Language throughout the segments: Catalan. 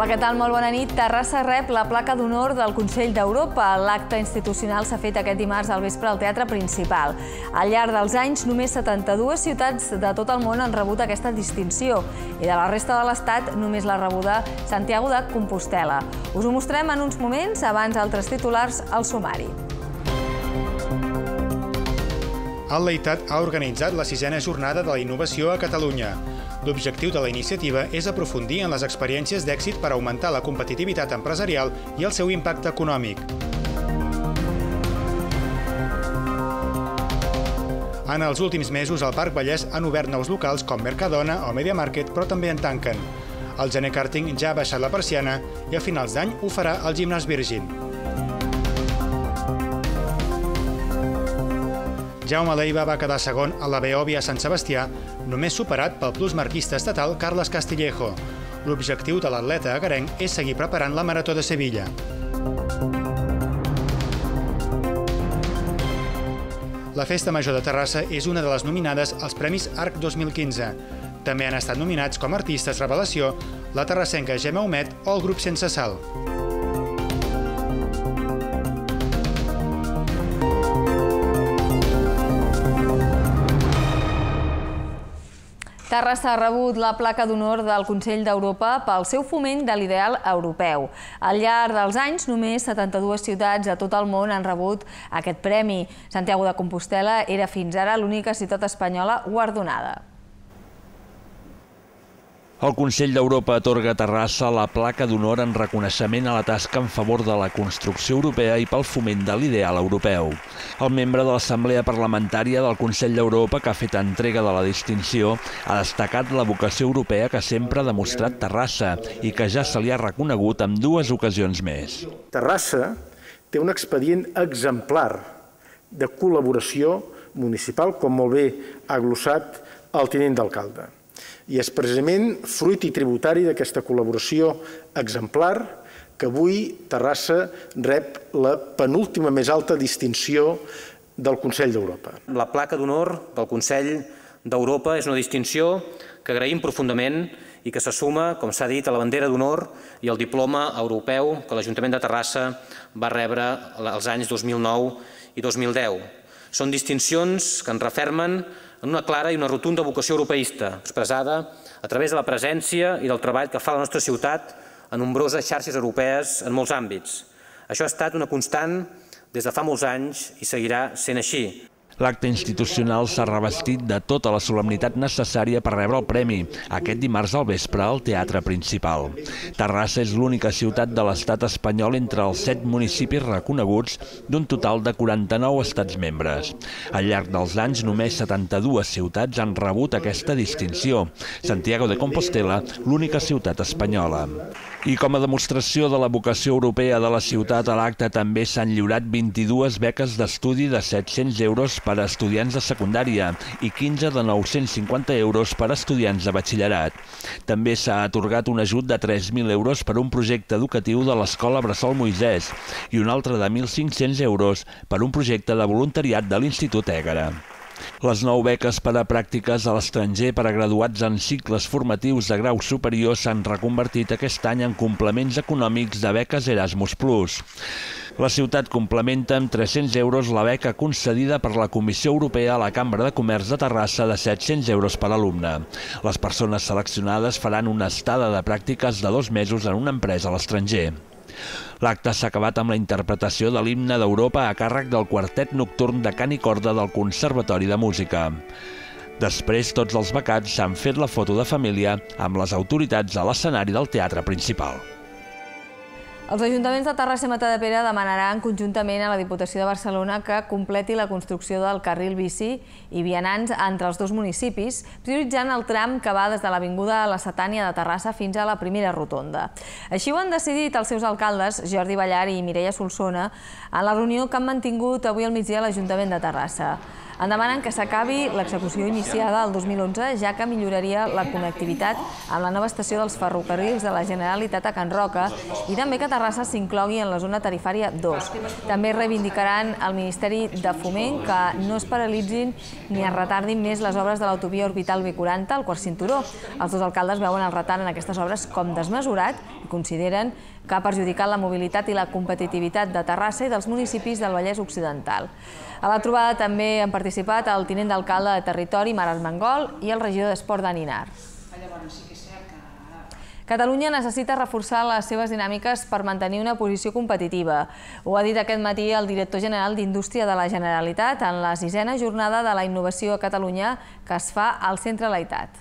Hola, què tal? Molt bona nit. Terrassa rep la placa d'honor del Consell d'Europa. L'acte institucional s'ha fet aquest dimarts al vespre al Teatre Principal. Al llarg dels anys, només 72 ciutats de tot el món han rebut aquesta distinció i de la resta de l'Estat només l'ha rebuda Santiago de Compostel·la. Us ho mostrem en uns moments, abans altres titulars al sumari. El Leitat ha organitzat la 6a jornada de la innovació a Catalunya. L'objectiu de la iniciativa és aprofundir en les experiències d'èxit per augmentar la competitivitat empresarial i el seu impacte econòmic. En els últims mesos, al Parc Vallès han obert nous locals com Mercadona o Media Market, però també en tanquen. El Gener Karting ja ha baixat la persiana i a finals d'any ho farà el Gimnàs Virgin. Jaume Leiva va quedar segon a la Beòvia Sant Sebastià, només superat pel plusmarquista estatal Carles Castillejo. L'objectiu de l'atleta agarenc és seguir preparant la Marató de Sevilla. La Festa Major de Terrassa és una de les nominades als Premis ARC 2015. També han estat nominats com a artistes revelació la terrassenca Gemma Humet o el grup Sense Sal. Terrassa ha rebut la placa d'honor del Consell d'Europa pel seu foment de l'ideal europeu. Al llarg dels anys, només 72 ciutats a tot el món han rebut aquest premi. Santiago de Compostel·la era fins ara l'única ciutat espanyola guardonada. El Consell d'Europa atorga a Terrassa la placa d'honor en reconeixement a la tasca en favor de la construcció europea i pel foment de l'ideal europeu. El membre de l'Assemblea Parlamentària del Consell d'Europa, que ha fet entrega de la distinció, ha destacat la vocació europea que sempre ha demostrat Terrassa i que ja se li ha reconegut en 2 ocasions més. Terrassa té un expedient exemplar de col·laboració municipal, com molt bé ha glossat el tinent d'alcalde. I és precisament fruit i tributari d'aquesta col·laboració exemplar que avui Terrassa rep la penúltima més alta distinció del Consell d'Europa. La placa d'honor del Consell d'Europa és una distinció que agraïm profundament i que se suma, com s'ha dit, a la bandera d'honor i al diploma europeu que l'Ajuntament de Terrassa va rebre els anys 2009 i 2010. Són distincions que ens refermen en una clara i una rotunda vocació europeista, expressada a través de la presència i del treball que fa la nostra ciutat en nombroses xarxes europees en molts àmbits. Això ha estat una constant des de fa molts anys i seguirà sent així. L'acte institucional s'ha revestit de tota la solemnitat necessària per rebre el premi, aquest dimarts al vespre al Teatre Principal. Terrassa és l'única ciutat de l'estat espanyol entre els 7 municipis reconeguts d'un total de 49 estats membres. Al llarg dels anys, només 72 ciutats han rebut aquesta distinció. Santiago de Compostel·la, l'única ciutat espanyola. I com a demostració de la vocació europea de la ciutat, a l'acte també s'han lliurat 22 beques d'estudi de 700 euros per a estudiants de secundària i 15 de 950 euros per a estudiants de batxillerat. També s'ha atorgat un ajut de 3.000 euros per a un projecte educatiu de l'Escola Bressol Moisès i un altre de 1.500 euros per a un projecte de voluntariat de l'Institut Ègara. Les 9 beques per a pràctiques a l'estranger per a graduats en cicles formatius de grau superior s'han reconvertit aquest any en complements econòmics de beques Erasmus+. La ciutat complementa amb 300 euros la beca concedida per la Comissió Europea a la Cambra de Comerç de Terrassa de 700 euros per alumne. Les persones seleccionades faran una estada de pràctiques de 2 mesos en una empresa a l'estranger. L'acte s'ha acabat amb la interpretació de l'himne d'Europa a càrrec del quartet nocturn de cant i corda del Conservatori de Música. Després, tots els becats s'han fet la foto de família amb les autoritats a l'escenari del Teatre Principal. Els ajuntaments de Terrassa i Matadepera demanaran conjuntament a la Diputació de Barcelona que completi la construcció del carril bici i vianants entre els 2 municipis, prioritzant el tram que va des de l'Avinguda La Setània de Terrassa fins a la primera rotonda. Així ho han decidit els seus alcaldes, Jordi Ballar i Mireia Solsona, en la reunió que han mantingut avui al migdia a l'Ajuntament de Terrassa. En demanen que s'acabi l'execució iniciada el 2011, ja que milloraria la connectivitat amb la nova estació dels ferrocarrils de la Generalitat a Can Roca i també que Terrassa s'inclogui en la zona tarifària 2. També reivindicaran al Ministeri de Foment que no es paralitzin ni es retardin més les obres de l'autovia orbital B40 al quart cinturó. Els dos alcaldes veuen el retard en aquestes obres com desmesurat i consideren que ha perjudicat la mobilitat i la competitivitat de Terrassa i dels municipis del Vallès Occidental. A la trobada també han participat el tinent d'alcalde de Territori, Mar Armengol, i el regidor d'Esport, Dani Nar. Catalunya necessita reforçar les seves dinàmiques per mantenir una posició competitiva. Ho ha dit aquest matí el director general d'Indústria de la Generalitat en la 6a jornada de la innovació a Catalunya que es fa al Centre Laitat.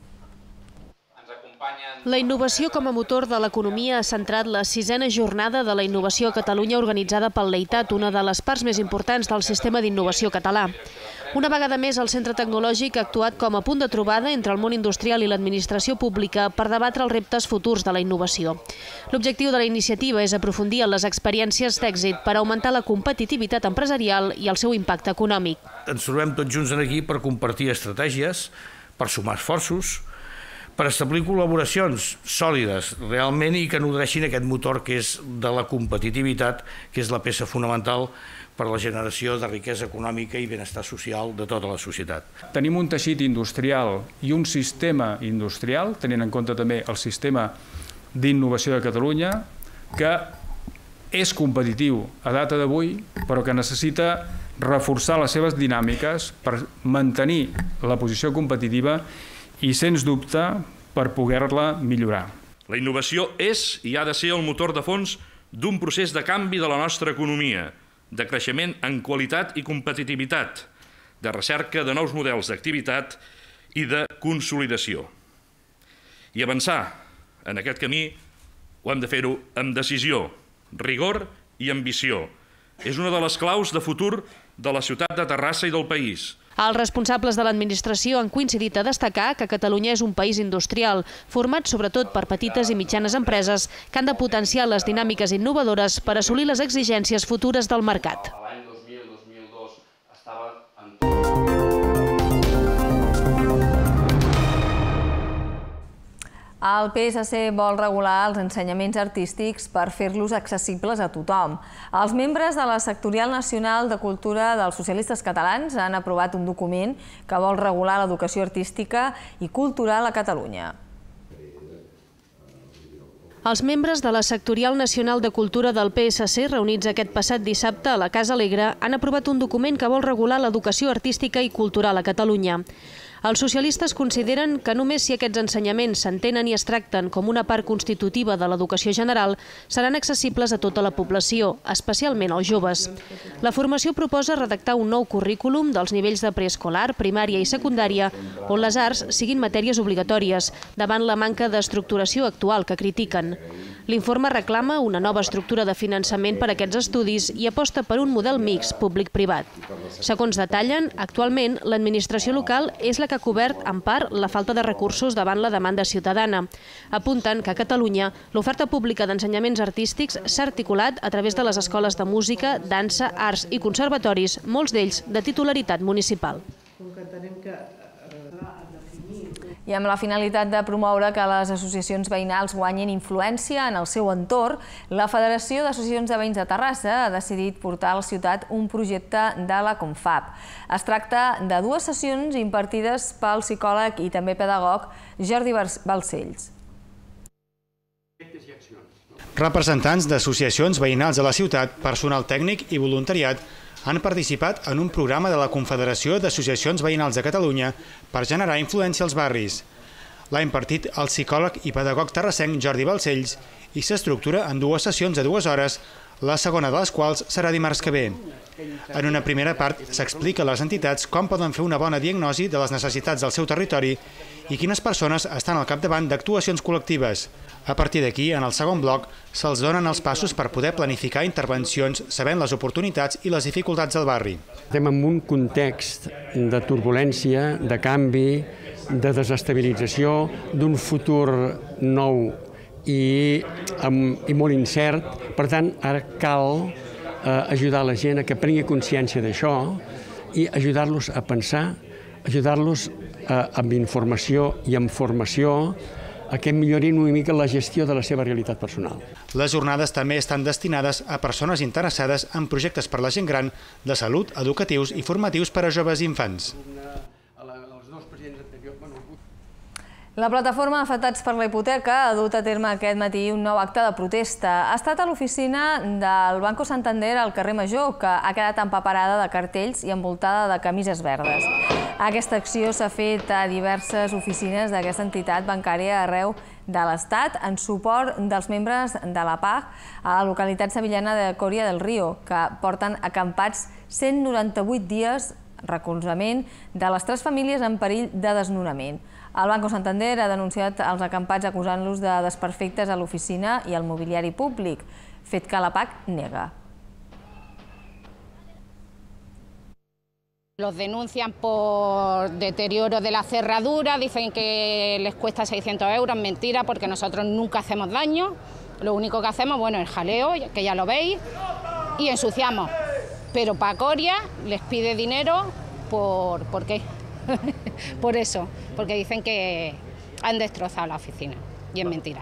La innovació com a motor de l'economia ha centrat la 6a jornada de la innovació a Catalunya organitzada pel Laitat, una de les parts més importants del sistema d'innovació català. Una vegada més, el Centre Tecnològic ha actuat com a punt de trobada entre el món industrial i l'administració pública per debatre els reptes futurs de la innovació. L'objectiu de la iniciativa és aprofundir en les experiències d'èxit per augmentar la competitivitat empresarial i el seu impacte econòmic. Ens trobem tots junts aquí per compartir estratègies, per sumar esforços, per establir col·laboracions sòlides realment i que nodreixin aquest motor que és de la competitivitat, que és la peça fonamental per a la generació de riquesa econòmica i benestar social de tota la societat. Tenim un teixit industrial i un sistema industrial, tenint en compte també el sistema d'innovació de Catalunya, que és competitiu a data d'avui, però que necessita reforçar les seves dinàmiques per mantenir la posició competitiva i, sens dubte, per poder-la millorar. La innovació és i ha de ser el motor de fons d'un procés de canvi de la nostra economia, de creixement en qualitat i competitivitat, de recerca de nous models d'activitat i de consolidació. I avançar en aquest camí ho hem de fer-ho amb decisió, rigor i ambició. És una de les claus de futur de la ciutat de Terrassa i del país. Els responsables de l'administració han coincidit a destacar que Catalunya és un país industrial, format sobretot per petites i mitjanes empreses que han de potenciar les dinàmiques innovadores per assolir les exigències futures del mercat. L'any 2000-2002 estava en... El PSC vol regular els ensenyaments artístics per fer-los accessibles a tothom. Els membres de la Sectorial Nacional de Cultura dels Socialistes Catalans han aprovat un document que vol regular l'educació artística i cultural a Catalunya. Els membres de la Sectorial Nacional de Cultura del PSC, reunits aquest passat dissabte a la Casa Alegre, han aprovat un document que vol regular l'educació artística i cultural a Catalunya. Els socialistes consideren que només si aquests ensenyaments s'entenen i es tracten com una part constitutiva de l'educació general, seran accessibles a tota la població, especialment als joves. La formació proposa redactar un nou currículum dels nivells de preescolar, primària i secundària, on les arts siguin matèries obligatòries, davant la manca d'estructuració actual que critiquen. L'informe reclama una nova estructura de finançament per a aquests estudis i aposta per un model mix públic-privat. Segons detallen, actualment l'administració local és la que ha cobert en part la falta de recursos davant la demanda ciutadana. Apunten que a Catalunya l'oferta pública d'ensenyaments artístics s'ha articulat a través de les escoles de música, dansa, arts i conservatoris, molts d'ells de titularitat municipal. I amb la finalitat de promoure que les associacions veïnals guanyin influència en el seu entorn, la Federació d'Associacions de Veïns de Terrassa ha decidit portar a la ciutat un projecte de la Confab. Es tracta de 2 sessions impartides pel psicòleg i també pedagog Jordi Balcells. Representants d'associacions veïnals de la ciutat, personal tècnic i voluntariat han participat en un programa de la Confederació d'Associacions Veïnals de Catalunya per generar influència als barris. L'ha impartit el psicòleg i pedagog terrassenc Jordi Balcells i s'estructura en 2 sessions de 2 hores, la segona de les quals serà dimarts que ve. En una primera part s'explica a les entitats com poden fer una bona diagnosi de les necessitats del seu territori i quines persones estan al capdavant d'actuacions col·lectives. A partir d'aquí, en el segon bloc, se'ls donen els passos per poder planificar intervencions sabent les oportunitats i les dificultats del barri. Estem en un context de turbulència, de canvi, de desestabilització, d'un futur nou i molt incert. Per tant, ara cal ajudar la gent a que prengui consciència d'això i ajudar-los a pensar, ajudar-los amb informació i amb formació que millorin una mica la gestió de la seva realitat personal. Les jornades també estan destinades a persones interessades en projectes per la gent gran, de salut, educatius i formatius per a joves i infants. La plataforma Afectats per la Hipoteca ha dut a terme aquest matí un nou acte de protesta. Ha estat a l'oficina del Banco Santander al carrer Major, que ha quedat empaperada de cartells i envoltada de camises verdes. Aquesta acció s'ha fet a diverses oficines d'aquesta entitat bancària arreu de l'Estat en suport dels membres de la PAG a la localitat sevillana de Coria del Río, que porten acampats 198 dies recolzament de les 3 famílies en perill de desnonament. El Banco Santander ha denunciat els acampats acusant-los de desperfectes a l'oficina i al mobiliari públic, fet que la PAG nega. Los denuncian por deterioro de la cerradura, dicen que les cuesta 600 euros, mentira, porque nosotros nunca hacemos daño. Lo único que hacemos, bueno, es jaleo, que ya lo veis, y ensuciamos. Pero para Coria les pide dinero ¿por qué? Por eso, porque dicen que han destrozado la oficina, y es mentira.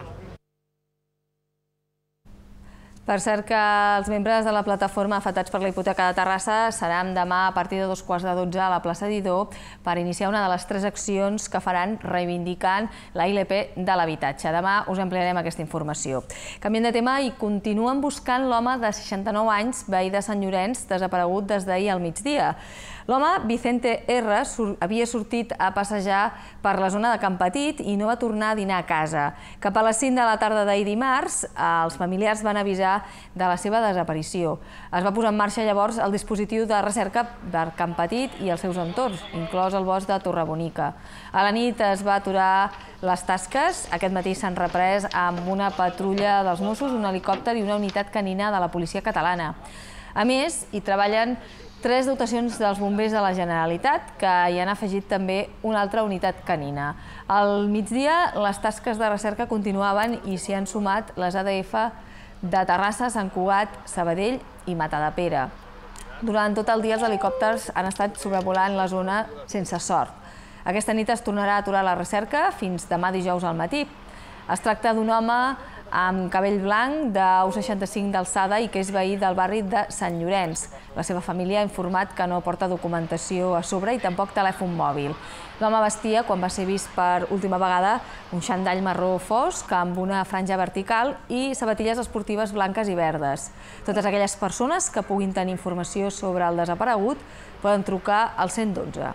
Per cert que els membres de la plataforma Afectats per la Hipoteca de Terrassa seran demà a partir de 11:15 a la plaça Didó per iniciar una de les 3 accions que faran reivindicant la ILP de l'habitatge. Demà us ampliarem aquesta informació. Canviem de tema i continuen buscant l'home de 69 anys, veí de Sant Llorenç, desaparegut des d'ahir al migdia. L'home, Vicente R, havia sortit a passejar per la zona de Can Petit i no va tornar a dinar a casa. Cap a les 5 de la tarda d'ahir dimarts, els familiars van avisar de la seva desaparició. Es va posar en marxa llavors el dispositiu de recerca per Can Petit i els seus entorns, inclòs el bosc de Torrebonica. A la nit es va aturar les tasques. Aquest matí s'han reprès amb una patrulla dels Mossos, un helicòpter i una unitat canina de la policia catalana. A més, hi treballen 3 dotacions dels bombers de la Generalitat, que hi han afegit també una altra unitat canina. Al migdia, les tasques de recerca continuaven i s'hi han sumat les ADF de Terrassa, Sant Cugat, Sabadell i Matadepera. Durant tot el dia els helicòpters han estat sobrevolant la zona sense sort. Aquesta nit es tornarà a aturar la recerca fins demà dijous al matí. Es tracta d'un home amb cabell blanc de 1,65 d'alçada i que és veí del barri de Sant Llorenç. La seva família ha informat que no porta documentació a sobre i tampoc telèfon mòbil. L'home vestia, quan va ser vist per última vegada, un xandall marró fosc amb una franja vertical i sabatilles esportives blanques i verdes. Totes aquelles persones que puguin tenir informació sobre el desaparegut poden trucar al 112.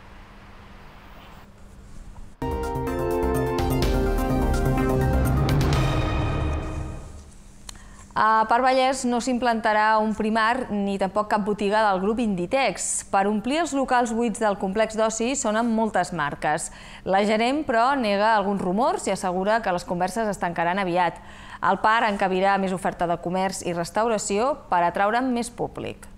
A Parc Vallès no s'implantarà un Primark ni tampoc cap botiga del grup Inditex. Per omplir els locals buits del complex d'oci sonen moltes marques. La gerent, però, nega alguns rumors i assegura que les converses es tancaran aviat. El parc encabirà més oferta de comerç i restauració per atraure'n més públic.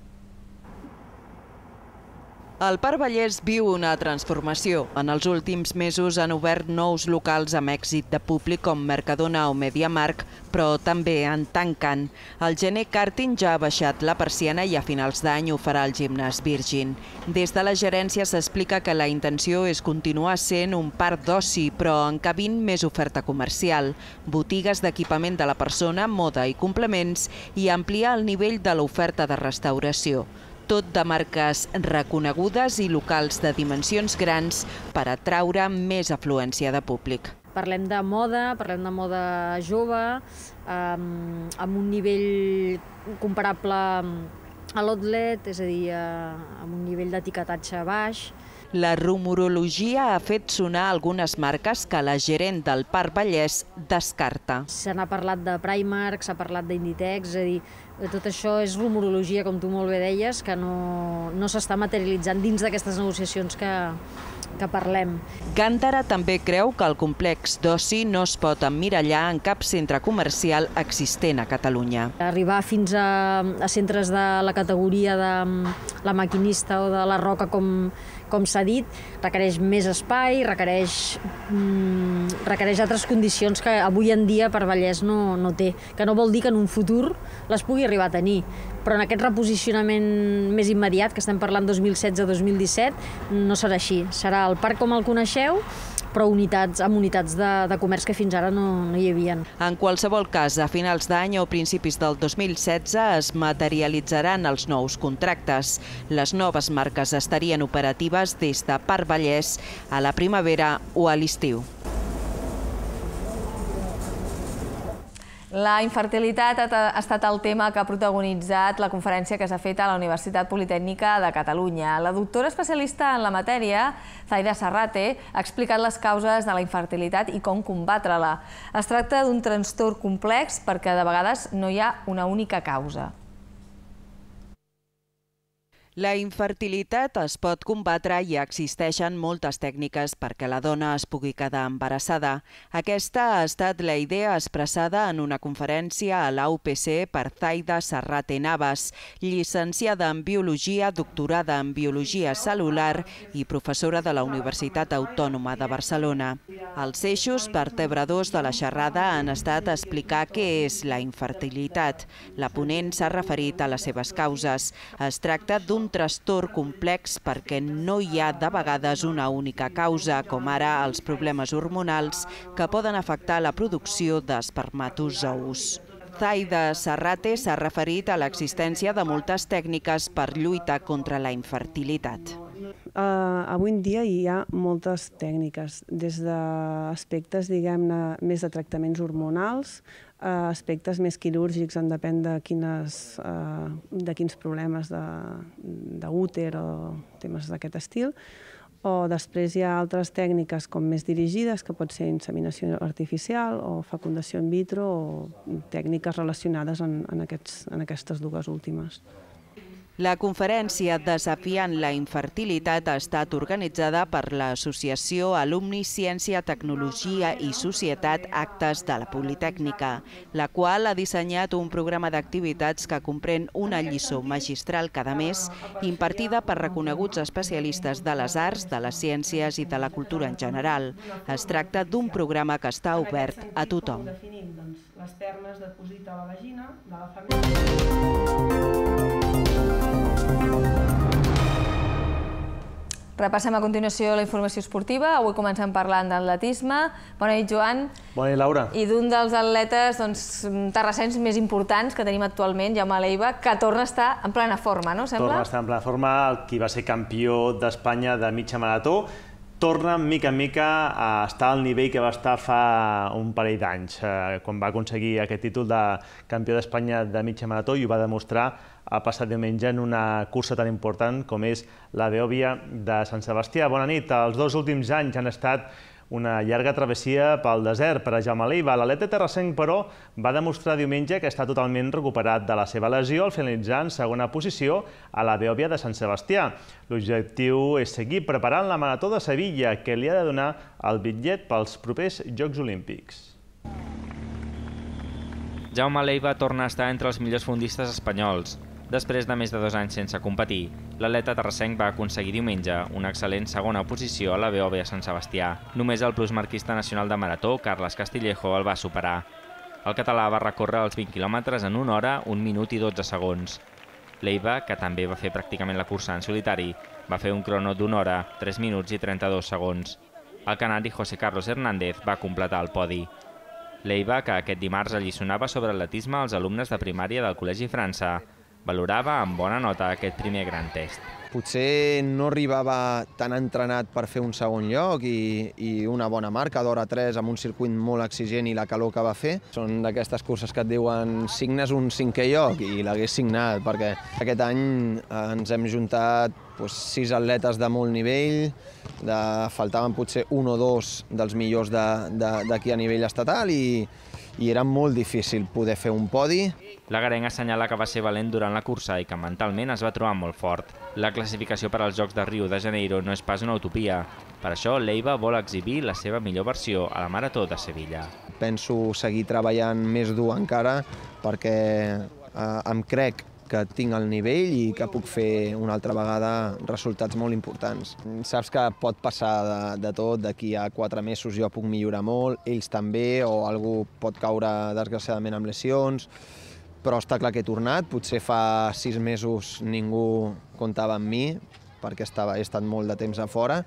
El Parc Vallès viu una transformació. En els últims mesos han obert nous locals amb èxit de públic com Mercadona o MediaMarkt, però també en tanquen. El gener Karting ja ha baixat la persiana i a finals d'any ho farà el gimnàs Virgin. Des de la gerència s'explica que la intenció és continuar sent un parc d'oci, però encabint més oferta comercial, botigues d'equipament de la persona, moda i complements i ampliar el nivell de l'oferta de restauració. Tot de marques reconegudes i locals de dimensions grans per atraure més afluència de públic. Parlem de moda jove, amb un nivell comparable a l'outlet, és a dir, amb un nivell d'etiquetatge baix. La rumorologia ha fet sonar algunes marques que la gerent del Parc Vallès descarta. Se n'ha parlat de Primark, s'ha parlat d'Inditex, és a dir, tot això és rumorologia, com tu molt bé deies, que no s'està materialitzant dins d'aquestes negociacions que parlem. Gándara també creu que el complex d'oci no es pot emmirallar en cap centre comercial existent a Catalunya. Arribar fins a centres de la categoria de la Maquinista o de la Roca, com s'ha dit, requereix més espai, requereix altres condicions que avui en dia per Vallès no té, que no vol dir que en un futur les pugui arribar a tenir. Però en aquest reposicionament més immediat, que estem parlant 2016-2017, no serà així. Serà el parc com el coneixeu, però amb unitats de comerç que fins ara no hi havia. En qualsevol cas, a finals d'any o principis del 2016 es materialitzaran els nous contractes. Les noves marques estarien operatives des de Parc Vallès a la primavera o a l'estiu. La infertilitat ha estat el tema que ha protagonitzat la conferència que s'ha fet a la Universitat Politècnica de Catalunya. La doctora especialista en la matèria, Zaida Serrate, ha explicat les causes de la infertilitat i com combatre-la. Es tracta d'un trastorn complex perquè de vegades no hi ha una única causa. La infertilitat es pot combatre i existeixen moltes tècniques perquè la dona es pugui quedar embarassada. Aquesta ha estat la idea expressada en una conferència a l'AUPC per Zaida Serrate Navas, llicenciada en Biologia, doctorada en Biologia Cel·lular i professora de la Universitat Autònoma de Barcelona. Els eixos vertebradors de la xerrada han estat explicar què és la infertilitat. La ponent s'ha referit a les seves causes. Es tracta d'un trastorn complex perquè no hi ha de vegades una única causa, com ara els problemes hormonals que poden afectar la producció d'espermatozous. Zaida Serrate s'ha referit a l'existència de moltes tècniques per lluitar contra la infertilitat. Avui en dia hi ha moltes tècniques, des d'aspectes, diguem-ne, més de tractaments hormonals, aspectes més quirúrgics en depèn de quins problemes d'úter o temes d'aquest estil, o després hi ha altres tècniques com més dirigides, que pot ser inseminació artificial o fecundació in vitro o tècniques relacionades en aquestes dues últimes. La conferència Desafiant la infertilitat ha estat organitzada per l'Associació Alumni Ciència, Tecnologia i Societat Actes de la Politècnica, la qual ha dissenyat un programa d'activitats que comprèn una lliçó magistral cada mes impartida per reconeguts especialistes de les arts, de les ciències i de la cultura en general. Es tracta d'un programa que està obert a tothom. Les termes de deposit a la vagina de la família. Repassem a continuació la informació esportiva. Avui comencem parlant d'atletisme. Bona nit, Joan. Bona nit, Laura. I d'un dels atletes terrassens més importants que tenim actualment, Jaume Leiva, que torna a estar en plena forma, no? Torna a estar en plena forma, qui va ser campió d'Espanya de mitja marató. Torna, mica en mica, a estar al nivell que va estar fa un parell d'anys, quan va aconseguir aquest títol de campió d'Espanya de mitja marató i ho va demostrar el passat diumenge en una cursa tan important com és la Beòvia de Sant Sebastià. Bona nit. Els dos últims anys han estat una llarga travessia pel desert per a Jaume Leiva. L'atleta terrassenc, però, va demostrar diumenge que està totalment recuperat de la seva lesió al finalitzar en segona posició a la Beòvia de Sant Sebastià. L'objectiu és seguir preparant la Marató de Sevilla, que li ha de donar el bitllet pels propers Jocs Olímpics. Jaume Leiva torna a estar entre els millors fondistes espanyols. Després de més de 2 anys sense competir, l'atleta terrassenc va aconseguir diumenge una excel·lent segona posició a la Beòvia Sant Sebastià. Només el plusmarquista nacional de marató, Carles Castillejo, el va superar. El català va recórrer els 20 quilòmetres en 1 hora, 1 minut i 12 segons. Leiva, que també va fer pràcticament la cursa en solitari, va fer un crono d'1 hora, 3 minuts i 32 segons. El canari José Carlos Hernández va completar el podi. Leiva, que aquest dimarts alliçonava sobre atletisme als alumnes de primària del Col·legi França, valorava amb bona nota aquest primer gran test. Potser no arribava tan entrenat per fer un segon lloc i una bona marca d'hora 3 amb un circuit molt exigent i la calor que va fer. Són d'aquestes curses que et diuen signes un 5è lloc i l'hagués signat perquè aquest any ens hem juntat 6 atletes de molt nivell, faltaven potser 1 o 2 dels millors d'aquí a nivell estatal i era molt difícil poder fer un podi. L'agarenc assenyala que va ser valent durant la cursa i que mentalment es va trobar molt fort. La classificació per als Jocs de Rio de Janeiro no és pas una utopia. Per això, Leiva vol exhibir la seva millor versió a la Marató de Sevilla. Penso seguir treballant més dur encara perquè em crec que tinc el nivell i que puc fer una altra vegada resultats molt importants. Saps que pot passar de tot, d'aquí a 4 mesos jo puc millorar molt, ells també, o algú pot caure desgraciadament amb lesions, però està clar que he tornat, potser fa 6 mesos ningú comptava amb mi, perquè he estat molt de temps a fora,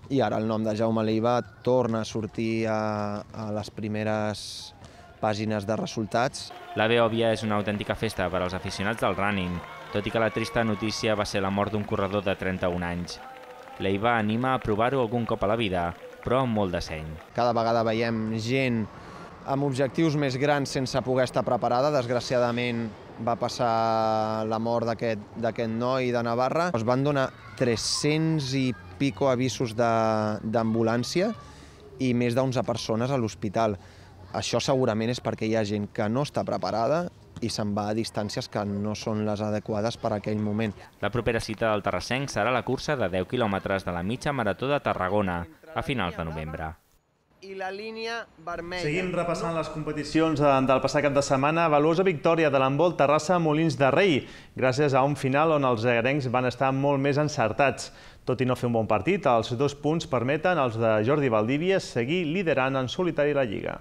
i ara el nom de Jaume Leiva torna a sortir a les primeres pàgines de resultats. La Beòvia és una autèntica festa per als aficionats del running, tot i que la trista notícia va ser la mort d'un corredor de 31 anys. Leiva anima a provar-ho algun cop a la vida, però amb molt de seny. Cada vegada veiem gent amb objectius més grans sense poder estar preparada. Desgraciadament va passar la mort d'aquest noi de Navarra. Es van donar 300 i pico avisos d'ambulància i més d'11 persones a l'hospital. Això segurament és perquè hi ha gent que no està preparada i se'n va a distàncies que no són les adequades per a aquell moment. La propera cita del terrassenc serà la cursa de 10 quilòmetres de la mitja marató de Tarragona, a finals de novembre. I la línia vermella. Seguim repassant les competicions del passat cap de setmana. Valuosa victòria de l'handbol Terrassa-Molins de Rei, gràcies a un final on els egarencs van estar molt més encertats. Tot i no fer un bon partit, els 2 punts permeten als de Jordi Valdivia seguir liderant en solitari la Lliga.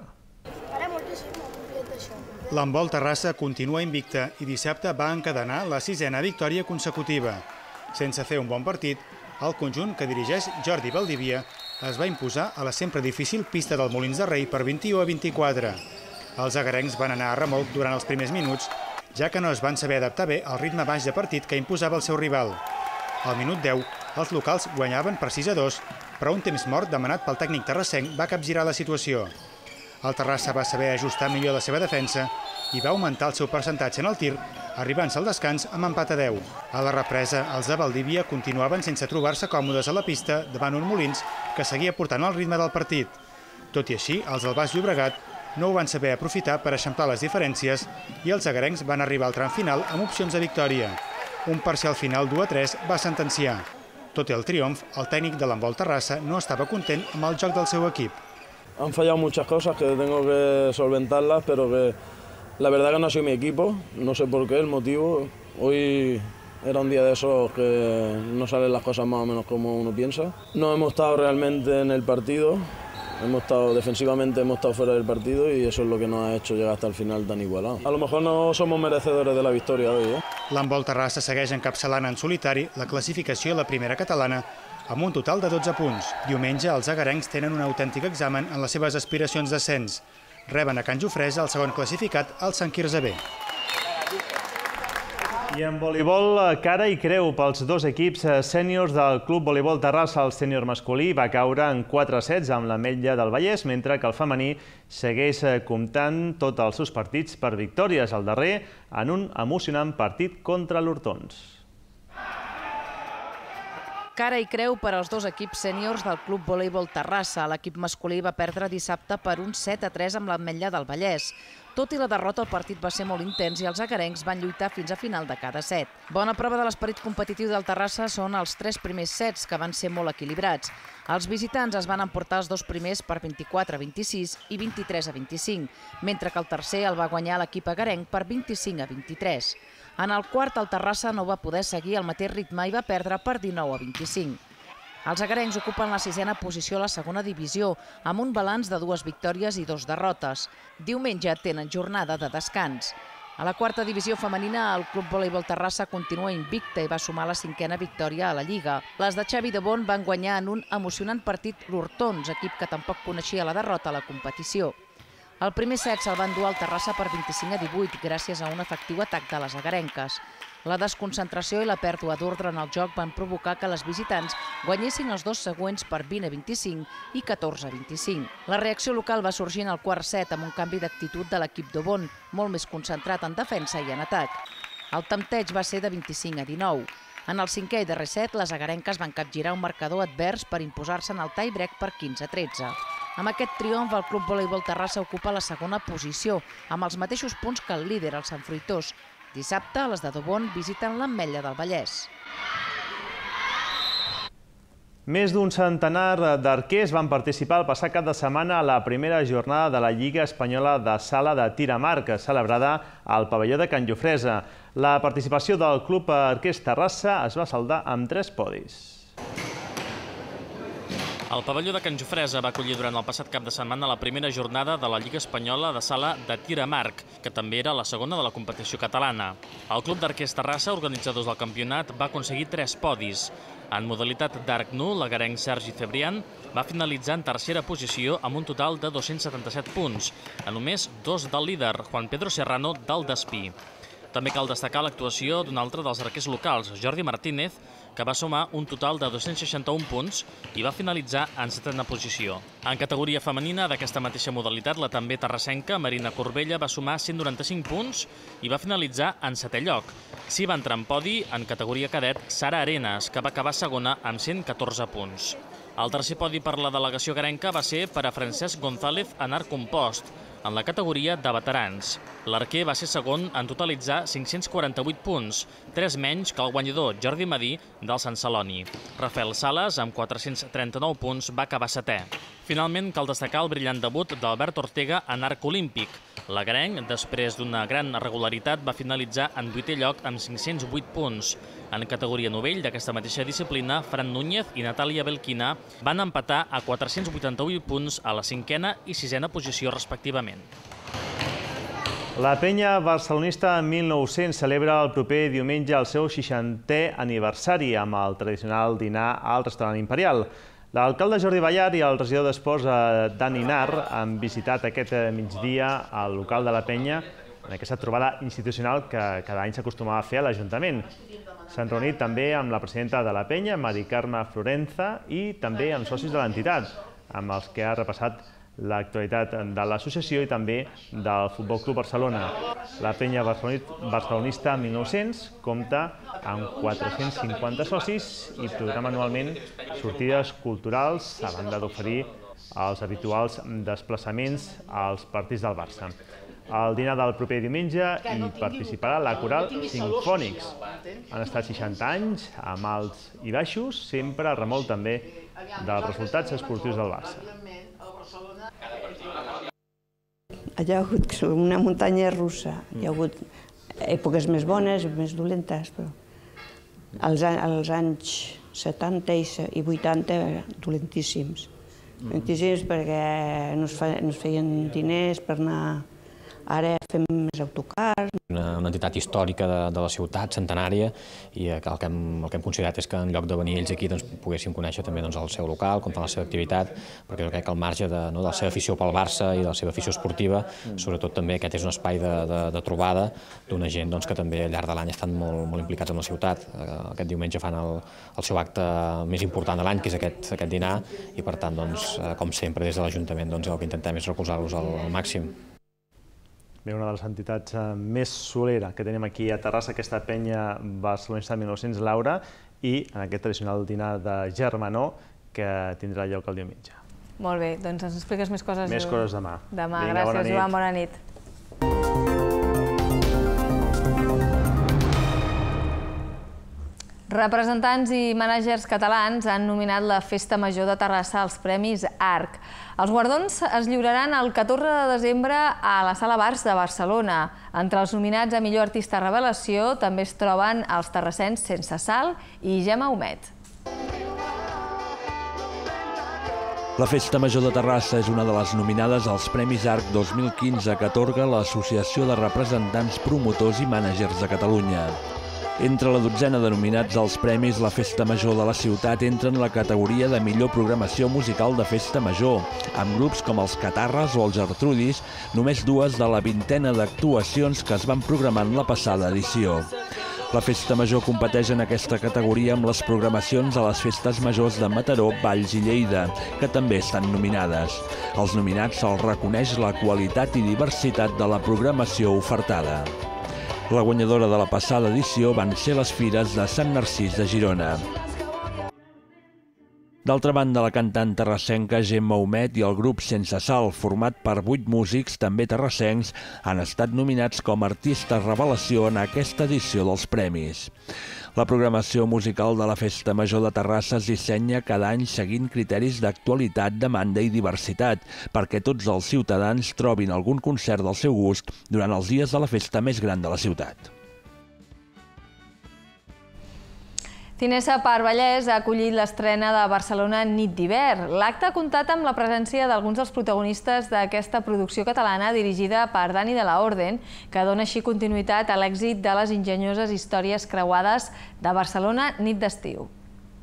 L'handbol Terrassa continua invicta i dissabte va encadenar la 6a victòria consecutiva. Sense fer un bon partit, el conjunt que dirigeix Jordi Valdivia es va imposar a la sempre difícil pista del Molins de Rei per 21-24. Els agarencs van anar a remolc durant els primers minuts, ja que no es van saber adaptar bé al ritme baix de partit que imposava el seu rival. Al minut 10, els locals guanyaven per 6-2, però un temps mort demanat pel tècnic terrassenc va capgirar la situació. El Terrassa va saber ajustar millor la seva defensa i va augmentar el seu percentatge en el tir, arribant-se al descans amb empat a 10. A la represa, els de Valdivia continuaven sense trobar-se còmodes a la pista davant un Molins que seguia portant el ritme del partit. Tot i així, els del Baix Llobregat no ho van saber aprofitar per eixamplar les diferències i els agarencs van arribar al tram final amb opcions de victòria. Un parcial final 2-3 va sentenciar. Tot i el triomf, el tècnic de l'handbol Terrassa no estava content amb el joc del seu equip. Han fallado muchas cosas que tengo que solventarlas, pero que la verdad que no ha sido mi equipo, no sé por qué, el motivo. Hoy era un día de esos que no salen las cosas más o menos como uno piensa. No hemos estado realmente en el partido, defensivamente hemos estado fuera del partido y eso es lo que nos ha hecho llegar hasta el final tan igualado. A lo mejor no somos merecedores de la victoria hoy. L'handbol Terrassa segueix encapçalant en solitari la classificació a la primera catalana amb un total de 12 punts. Diumenge, els agarencs tenen un autèntic examen en les seves aspiracions d'ascens. Reben a Can Jofresa el segon classificat, el Sant Quirze B. I en voleibol, cara i creu pels 2 equips sèniors del Club Voleibol Terrassa. El sènior masculí va caure en 4 sets amb l'Ametlla del Vallès, mentre que el femení segueix comptant tots els seus partits per victòries, el darrer en un emocionant partit contra l'Hortons. Cara i creu per als 2 equips sèniors del Club Voleibol Terrassa. L'equip masculí va perdre dissabte per un 7-3 amb l'Ametlla del Vallès. Tot i la derrota, el partit va ser molt intens i els agarencs van lluitar fins a final de cada set. Bona prova de l'esperit competitiu del Terrassa són els 3 primers sets, que van ser molt equilibrats. Els visitants es van emportar els 2 primers per 24-26 i 23-25, mentre que el tercer el va guanyar l'equip agarenc per 25-23. En el quart, el Terrassa no va poder seguir el mateix ritme i va perdre per 19-25. Els agarencs ocupen la 6a posició a la segona divisió, amb un balanç de 2 victòries i 2 derrotes. Diumenge tenen jornada de descans. A la 4a divisió femenina, el Club Voleibol Terrassa continua invicta i va sumar la 5a victòria a la Lliga. Les de Xavi de Bon van guanyar en un emocionant partit l'Hortons, equip que tampoc coneixia la derrota a la competició. El primer set se'l va endur al Terrassa per 25-18 gràcies a un efectiu atac de les agarenques. La desconcentració i la pèrdua d'ordre en el joc van provocar que les visitants guanyessin els 2 següents per 20-25 i 14-25. La reacció local va sorgir en el quart set amb un canvi d'actitud de l'equip d'Obon, molt més concentrat en defensa i en atac. El tempteig va ser de 25-19. En el 5è i darrer set, les agarenques van capgirar un marcador advers per imposar-se en el tie-break per 15-13. Amb aquest triomf, el Club Voleibol Terrassa ocupa la segona posició, amb els mateixos punts que el líder, el Sant Fruitós. Dissabte, les de Dobon visiten l'Ametlla del Vallès. Més d'un centenar d'arquers van participar el passat cap de setmana a la primera jornada de la Lliga Espanyola de Sala de Tir amb Arc, celebrada al pavelló de Can Jofresa. La participació del Club Arquers Terrassa es va saldar amb 3 podis. El pavelló de Can Jofresa va acollir durant el passat cap de setmana la primera jornada de la Lliga Espanyola de Sala de Tir amb Arc, que també era la segona de la competició catalana. El Club d'Arquers Terrassa, organitzadors del campionat, va aconseguir 3 podis. En modalitat d'arc nu, l'agarenc Sergi Cebrián va finalitzar en tercera posició amb un total de 277 punts, a només 2 del líder, Juan Pedro Serrano, del Despí. També cal destacar l'actuació d'un altre dels arquers locals, Jordi Martínez, que va sumar un total de 261 punts i va finalitzar en 7a posició. En categoria femenina d'aquesta mateixa modalitat, la també terrassenca Marina Corbella va sumar 195 punts i va finalitzar en 7è lloc. S'hi va entrar en podi en categoria cadet Sara Arenas, que va acabar segona amb 114 punts. El tercer podi per la delegació garenca va ser per a Francesc González en arc compost, en la categoria de veterans. L'arquer va ser segon en totalitzar 548 punts, 3 menys que el guanyador Jordi Madí del Sant Celoni. Rafael Sales, amb 439 punts, va acabar 7è. Finalment, cal destacar el brillant debut d'Albert Ortega en arc olímpic. L'agarenc, després d'una gran regularitat, va finalitzar en 8è lloc amb 508 punts. En categoria novell d'aquesta mateixa disciplina, Fran Núñez i Natàlia Belquina van empatar a 488 punts a la 5a i 6a posició respectivament. La penya barcelonista 1900 celebra el proper diumenge el seu 60è aniversari amb el tradicional dinar al restaurant Imperial. L'alcalde Jordi Ballart i el regidor d'Esports Dani Nar han visitat aquest migdia al local de la penya en aquesta trobada institucional que cada any s'acostumava a fer a l'Ajuntament. S'han reunit també amb la presidenta de la penya, Mari Carme Florenza, i també amb socis de l'entitat, amb els que ha repassat l'actualitat de l'associació i també del Futbol Club Barcelona. La penya barcelonista 1900 compta amb 450 socis i programa anualment sortides culturals a banda d'oferir els habituals desplaçaments als partits del Barça. Al dinar del proper diumenge hi participarà la coral Simfònics. Han estat 60 anys, amb alts i baixos, sempre a remolc també dels resultats esportius del Barça. Allà ha hagut una muntanya russa. Hi ha hagut èpoques més bones, més dolentes, però als anys 70 i 80 dolentíssims. Dolentíssims perquè no es feien diners per anar. Ara fem més autocars. Una entitat històrica de la ciutat, centenària, i el que hem considerat és que en lloc de venir ells aquí poguéssim conèixer també el seu local, com fa la seva activitat, perquè jo crec que al marge de la seva afició pel Barça i de la seva afició esportiva, sobretot també aquest és un espai de trobada d'una gent que també al llarg de l'any estan molt implicats en la ciutat. Aquest diumenge fan el seu acte més important de l'any, que és aquest dinar, i per tant, com sempre, des de l'Ajuntament el que intentem és recolzar-los al màxim. Bé, una de les entitats més solera que tenim aquí a Terrassa, aquesta penya barcelonista 1900, Laura, i en aquest tradicional dinar de germanor que tindrà lloc el diumenge. Molt bé, doncs ens expliques més coses. Més coses demà. Demà, gràcies, Joan, bona nit. Representants i mànagers catalans han nominat la Festa Major de Terrassa als Premis ARC. Els guardons es lliuraran el 14 de desembre a la Sala Bars de Barcelona. Entre els nominats a millor artista revelació també es troben els terrassens Sense Sal i Gemma Humet. La Festa Major de Terrassa és una de les nominades als Premis ARC 2015 que atorga l'Associació de Representants, Promotors i Mànagers de Catalunya. Entre la dotzena de nominats als premis, la Festa Major de la ciutat entra en la categoria de millor programació musical de Festa Major, amb grups com els Catarres o els Gertrudis, només 2 de la 20ena d'actuacions que es van programar en la passada edició. La Festa Major competeix en aquesta categoria amb les programacions a les Festes Majors de Mataró, Valls i Lleida, que també estan nominades. Als nominats se'ls reconeix la qualitat i diversitat de la programació ofertada. La guanyadora de la passada edició van ser les Fires de Sant Narcís de Girona. D'altra banda, la cantant terrassenca Gemma Humet i el grup Sense Sal, format per 8 músics, també terrassencs, han estat nominats com a artistes revelació en aquesta edició dels premis. La programació musical de la Festa Major de Terrassa es dissenya cada any seguint criteris d'actualitat, demanda i diversitat, perquè tots els ciutadans trobin algun concert del seu gust durant els dies de la festa més gran de la ciutat. Cinesa Parc Vallès ha acollit l'estrena de Barcelona Nit d'hivern. L'acte ha comptat amb la presència d'alguns dels protagonistes d'aquesta producció catalana dirigida per Dani de la Orden, que dona així continuïtat a l'èxit de les enginyoses històries creuades de Barcelona Nit d'estiu.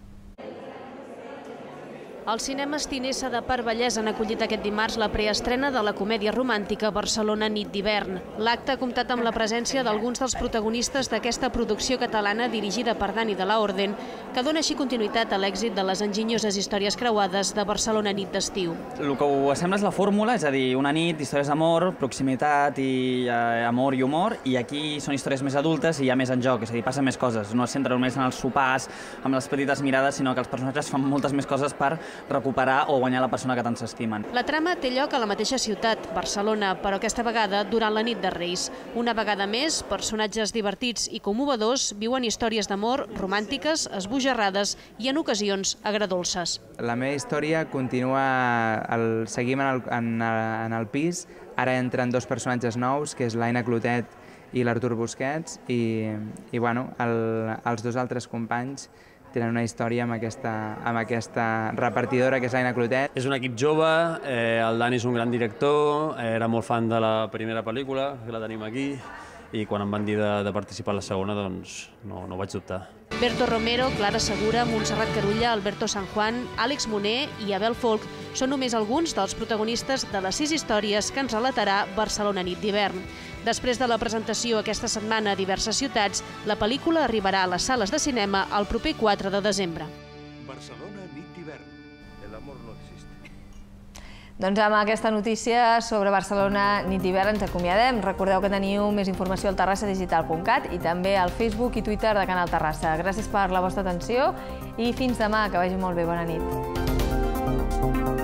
Els cinemes Cinesa de Parc Vallès han acollit aquest dimarts la preestrena de la comèdia romàntica Barcelona Nit d'hivern. L'acte ha comptat amb la presència d'alguns dels protagonistes d'aquesta producció catalana dirigida per Dani de la Orden, que dona així continuïtat a l'èxit de les enginyoses històries creuades de Barcelona Nit d'estiu. El que ho sembla és la fórmula, és a dir, una nit, històries d'amor, proximitat i amor i humor, i aquí són històries més adultes i hi ha més en joc, és a dir, passen més coses. No es centra només en els sopars, amb les petites mirades, sinó que els personatges fan moltes més coses per recuperar o guanyar la persona que tant s'estimen. La trama té lloc a la mateixa ciutat, Barcelona, però aquesta vegada durant la nit de Reis. Una vegada més, personatges divertits i commovedors viuen històries d'amor romàntiques, esbojarrades i en ocasions agredolces. La meva història continua, seguim en el pis, ara entren dos personatges nous, que és l'Aina Clotet i l'Artur Busquets, i bueno, els dos altres companys tenen una història amb aquesta repartidora, que és l'Aina Clotet. És un equip jove, el Dani és un gran director, era molt fan de la primera pel·lícula, que la tenim aquí, i quan em van dir de participar a la segona, doncs no vaig dubtar. Berto Romero, Clara Segura, Montserrat Carulla, Alberto San Juan, Àlex Moner i Abel Folk són només alguns dels protagonistes de les 6 històries que ens relatarà Barcelona Nit d'hivern. Després de la presentació aquesta setmana a diverses ciutats, la pel·lícula arribarà a les sales de cinema el proper 4 de desembre. Barcelona Nit d'hivern. El amor no existe. Doncs amb aquesta notícia sobre Barcelona Nit d'hivern ens acomiadem. Recordeu que teniu més informació al terrassadigital.cat i també al Facebook i Twitter de Canal Terrassa. Gràcies per la vostra atenció i fins demà, que vagi molt bé. Bona nit.